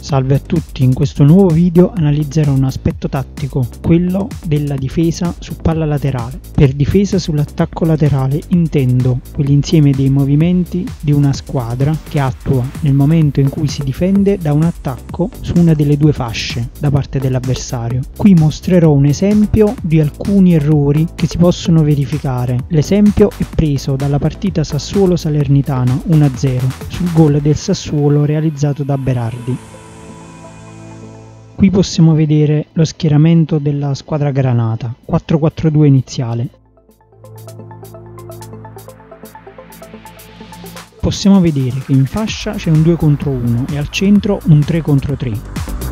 Salve a tutti, in questo nuovo video analizzerò un aspetto tattico, quello della difesa su palla laterale. Per difesa sull'attacco laterale intendo quell'insieme dei movimenti di una squadra che attua nel momento in cui si difende da un attacco su una delle due fasce da parte dell'avversario. Qui mostrerò un esempio di alcuni errori che si possono verificare. L'esempio è preso dalla partita Sassuolo-Salernitana 1-0 sul gol del Sassuolo realizzato da Berardi. Qui possiamo vedere lo schieramento della squadra granata, 4-4-2 iniziale. Possiamo vedere che in fascia c'è un 2 contro 1 e al centro un 3 contro 3.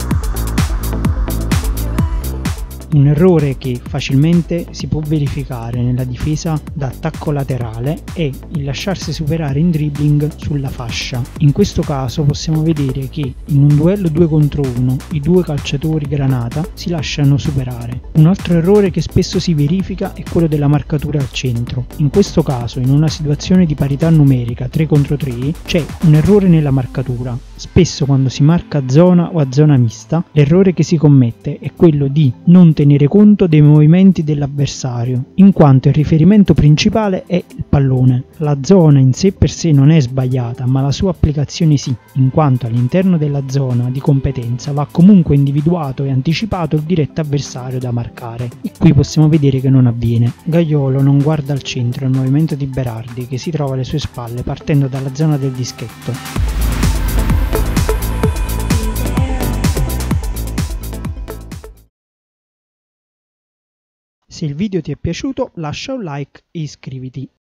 Un errore che facilmente si può verificare nella difesa da attacco laterale è il lasciarsi superare in dribbling sulla fascia. In questo caso possiamo vedere che in un duello 2 contro 1 i due calciatori granata si lasciano superare. Un altro errore che spesso si verifica è quello della marcatura al centro. In questo caso, in una situazione di parità numerica 3 contro 3, c'è un errore nella marcatura. Spesso quando si marca a zona o a zona mista, l'errore che si commette è quello di non tenere conto dei movimenti dell'avversario, in quanto il riferimento principale è il pallone. La zona in sé per sé non è sbagliata, ma la sua applicazione sì, in quanto all'interno della zona di competenza va comunque individuato e anticipato il diretto avversario da marcare, e qui possiamo vedere che non avviene. Gaiolo non guarda al centro il movimento di Berardi, che si trova alle sue spalle partendo dalla zona del dischetto. Se il video ti è piaciuto lascia un like e iscriviti.